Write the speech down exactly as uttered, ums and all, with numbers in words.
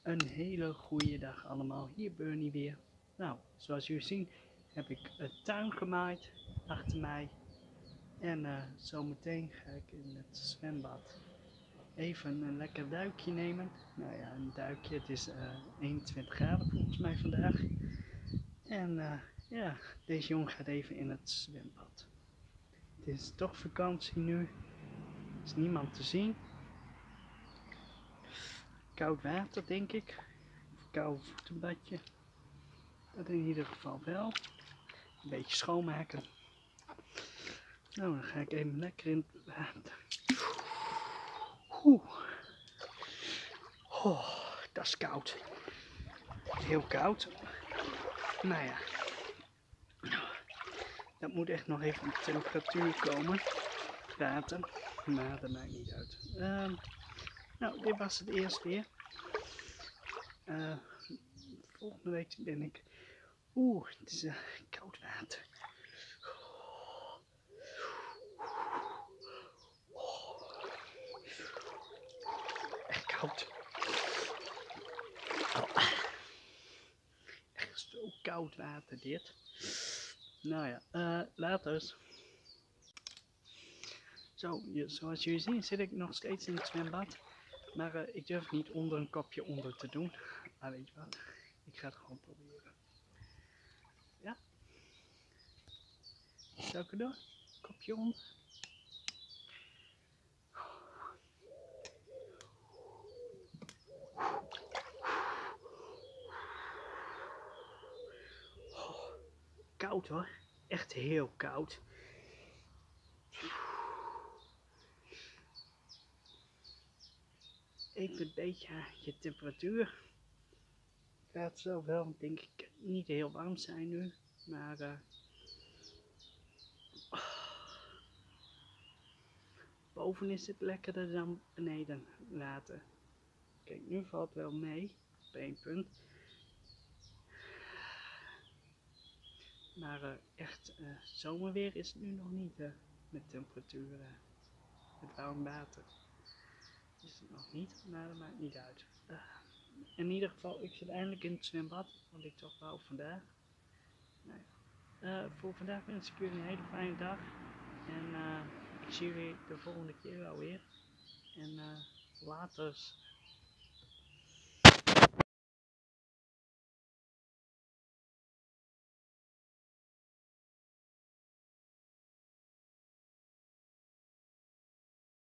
Een hele goede dag allemaal, hier Bernie weer. Nou, zoals jullie zien heb ik het tuin gemaaid achter mij. En uh, zometeen ga ik in het zwembad even een lekker duikje nemen. Nou ja, een duikje, het is uh, eenentwintig graden volgens mij vandaag. En uh, ja, deze jongen gaat even in het zwembad. Het is toch vakantie nu, er is niemand te zien. Koud water denk ik, koud voetenbadje. Dat in ieder geval wel. Een beetje schoonmaken. Nou, dan ga ik even lekker in het water. Oeh. Oh, dat is koud. Heel koud. Nou ja. Dat moet echt nog even op temperatuur komen. Water. Maar dat maakt niet uit. Uh, nou, dit was het eerst weer. Uh, volgende week ben ik... Oeh, het is uh, koud water. Echt koud. Oh. Echt zo koud water dit. Nou ja, uh, later. Zo, zoals jullie zien zit ik nog steeds in het zwembad. Maar uh, ik durf niet onder een kopje onder te doen. Maar weet je wat, ik ga het gewoon proberen. Ja? Zou ik er door? Kopje onder. Oh, koud hoor, echt heel koud. Even een beetje je temperatuur. Het zal wel, denk ik, niet heel warm zijn nu, maar uh, oh. Boven is het lekkerder dan beneden laten. Kijk, nu valt wel mee op één punt. Maar uh, echt uh, zomerweer is het nu nog niet uh, met temperaturen, uh, met warm water. Is het nog niet, maar dat maakt niet uit. Uh, in ieder geval, ik zit eindelijk in het zwembad, wat ik toch wou vandaag. Nou ja. uh, voor vandaag wens ik jullie een hele fijne dag. En uh, ik zie jullie de volgende keer wel weer. En uh, later.